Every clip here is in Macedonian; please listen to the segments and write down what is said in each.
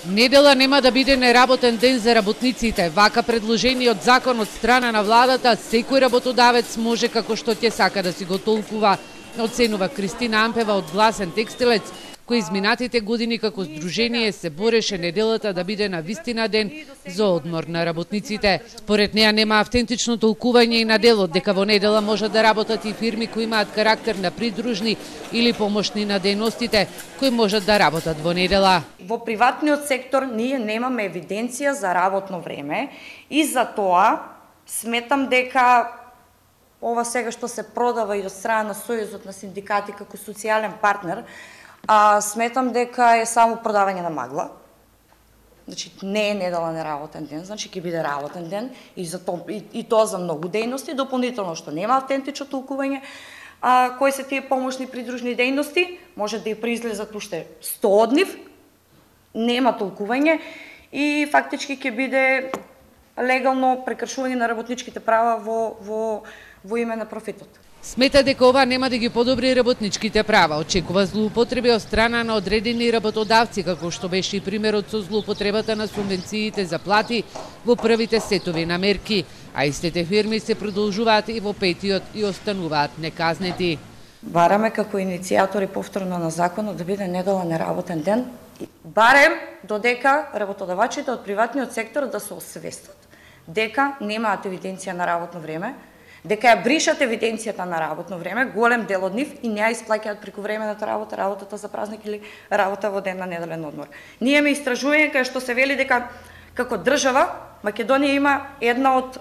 Недела нема да биде неработен ден за работниците. Вака предложение од закон од страна на владата, секој работодавец може како што ќе сака да си го толкува, оценува Кристина Ампева од Гласен текстилец, кој изминатите години како здружение се бореше неделата да биде на вистина ден за одмор на работниците. Според неа нема автентично толкување и на делот дека во недела можат да работат и фирми кои имаат карактер на придружни или помошни на дејностите, кои можат да работат во недела. Во приватниот сектор ние немаме евиденција за работно време и за тоа сметам дека ова сега што се продава и од страна на Сојузот на синдикати како социјален партнер, сметам дека е само продавање на магла. Значи не е недела неработен ден, значи ќе биде работен ден и тоа за многу дејности, дополнително што нема автентично толкување. Кои се тие помошни придружни дејности, може да и произлезат уште 100 од нив, нема толкување и фактички ќе биде легално прекршување на работничките права во име на профитот. Смета дека ова нема да ги подобри работничките права. Очекува злоупотреби од страна на одредени работодавци, како што беше и примерот со злоупотребата на субвенциите за плати во првите сетови на мерки, а истите фирми се продолжуваат и во петиот и остануваат неказнети. Бараме како иницијатори повторно на законот да биде недела неработен ден, барем додека работодавачите од приватниот сектор да се освестат дека немаат евиденција на работно време, дека ја бришат евиденцијата на работно време, голем дел од нив и не ја исплаќаат прековремената работа, работата за празник или работа во ден на неделен одмор. Ние имаме истражување кај што се вели дека како држава Македонија има една од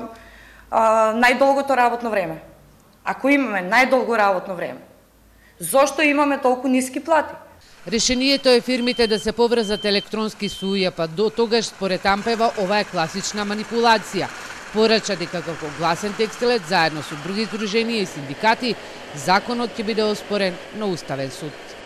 најдолгото работно време. Ако имаме најдолго работно време, зошто имаме толку ниски плати? Решението е фирмите да се поврзат електронски со УЈП, до тогаш според Ампева ова е класична манипулација. Порача дека како Гласен текстилец заедно со други здруженија и синдикати, законот ќе биде оспорен на Уставен суд.